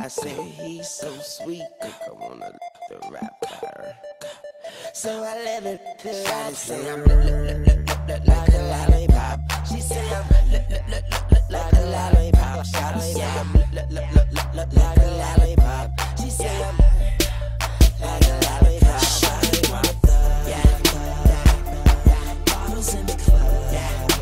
said he's so sweet, think I wanna the rapper. So I let her Shawty say I'm like a lollipop. She say I'm like a lollipop. Shawty say I'm like a lollipop. She say I'm like a lollipop. Shawty want bottles in the club.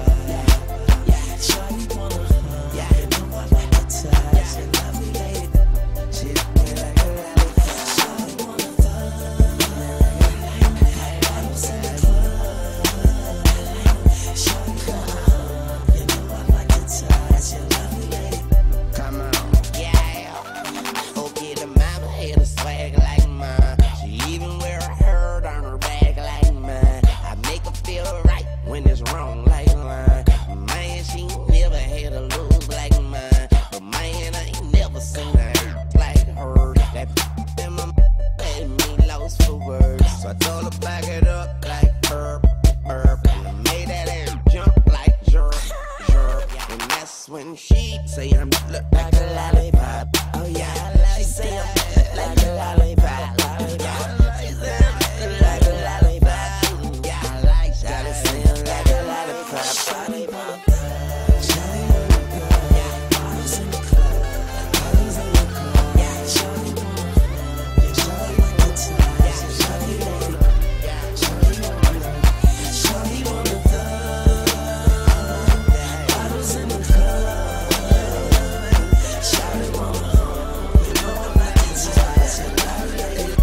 Shawty wanna hug. You know I like to touch and love me lady. She like a lollipop. Shawty wanna hug. Bottles in the club. Shawty wanna hug. You know I like to touch and love me lady. Come on, yeah. Okay, the mama had a swag like mine. She even wear a herd on her back like mine. I make her feel right when it's wrong like mine. Man, she never had a lose like mine. But man, I ain't never seen her hurt like her. That in my made me lost for words. So I told her back it up like herb. And I made that ass jump like jerk. And that's when she say I'm look like a lollipop. Oh yeah, she say I'm like a lollipop. She say I'm like a lollipop. Yeah, I like Shawty say I'm like a lollipop. Shawty want Shawty wanna go. Yeah, bottles in the club. Bottles in the club. Yeah, Shawty wanna. Shawty like to touch. Shawty wanna. Shawty wanna. Shawty wanna thug. Bottles in the club. Shawty wanna. You know I like to touch. And I like it.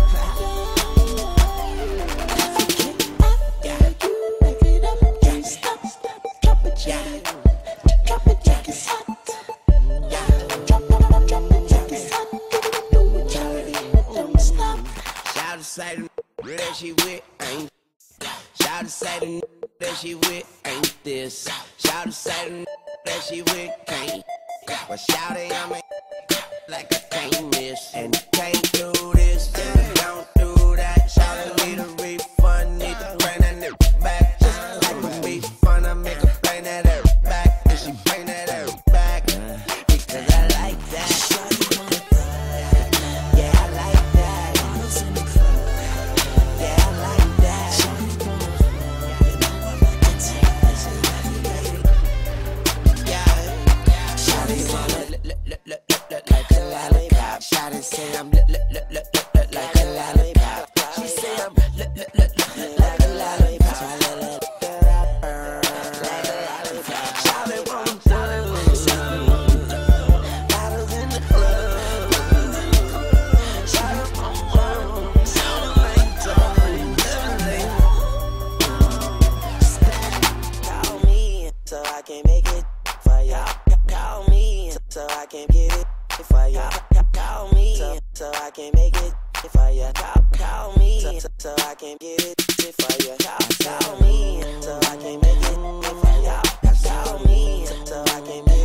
Yeah, you make it up. Can't stop. Drop it, yeah. Drop it, Jack is hot. Yeah, drop it, Jack is hot. Don't stop. Shawty say the that she with ain't. Shawty say the that she with ain't this. Shawty say the that she with can't. But shawty I'm a like I can't miss. And you can't do this, and you don't do that. Shawty need a refund, need to bring that nigga back. Just like a refund, I make her bring that ass back. And she bring that ass back, because I like that. Shawty wanna thug. Yeah, I like that. Bottles in the club. Yeah, I like that. Shawty wanna hug. You know I like to touch and love you lady. Yeah, Shawty wanna look like a lollipop. Shawty say I'm look like a lollipop. She say I'm look like a lollipop. I look like a rapper, like a lollipop. Shawty wanna thug. Bottles in the club. Shawty wanna sound like Tony. Call me so I can make it for ya. Call me so I can get it for ya. Call me so I can make it for ya. Call me so I can get it for ya. Call me so I can make it for ya. Call me so I can make it.